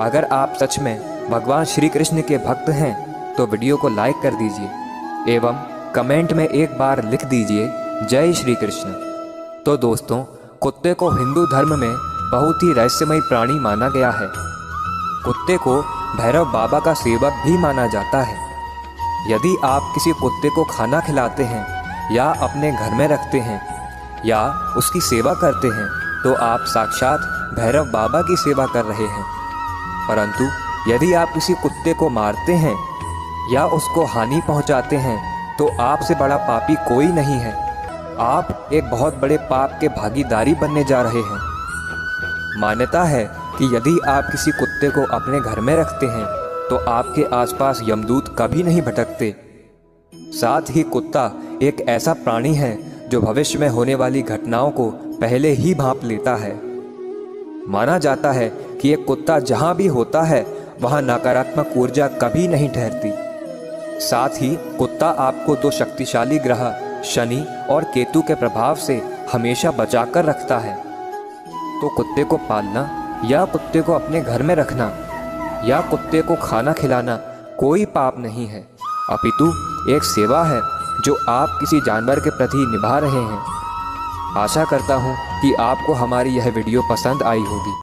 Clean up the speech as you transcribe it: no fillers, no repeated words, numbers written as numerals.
अगर आप सच में भगवान श्री कृष्ण के भक्त हैं तो वीडियो को लाइक कर दीजिए एवं कमेंट में एक बार लिख दीजिए जय श्री कृष्ण। तो दोस्तों, कुत्ते को हिंदू धर्म में बहुत ही रहस्यमय प्राणी माना गया है। कुत्ते को भैरव बाबा का सेवक भी माना जाता है। यदि आप किसी कुत्ते को खाना खिलाते हैं या अपने घर में रखते हैं या उसकी सेवा करते हैं तो आप साक्षात भैरव बाबा की सेवा कर रहे हैं। परंतु यदि आप किसी कुत्ते को मारते हैं या उसको हानि पहुंचाते हैं तो आपसे बड़ा पापी कोई नहीं है। आप एक बहुत बड़े पाप के भागीदारी बनने जा रहे हैं। मान्यता है कि यदि आप किसी कुत्ते को अपने घर में रखते हैं तो आपके आसपास यमदूत कभी नहीं भटकते। साथ ही कुत्ता एक ऐसा प्राणी है जो भविष्य में होने वाली घटनाओं को पहले ही भांप लेता है। माना जाता है कि एक कुत्ता जहां भी होता है वहां नकारात्मक ऊर्जा कभी नहीं ठहरती। साथ ही कुत्ता आपको दो शक्तिशाली ग्रह शनि और केतु के प्रभाव से हमेशा बचाकर रखता है। तो कुत्ते को पालना या कुत्ते को अपने घर में रखना या कुत्ते को खाना खिलाना कोई पाप नहीं है, अपितु एक सेवा है जो आप किसी जानवर के प्रति निभा रहे हैं। आशा करता हूँ कि आपको हमारी यह वीडियो पसंद आई होगी।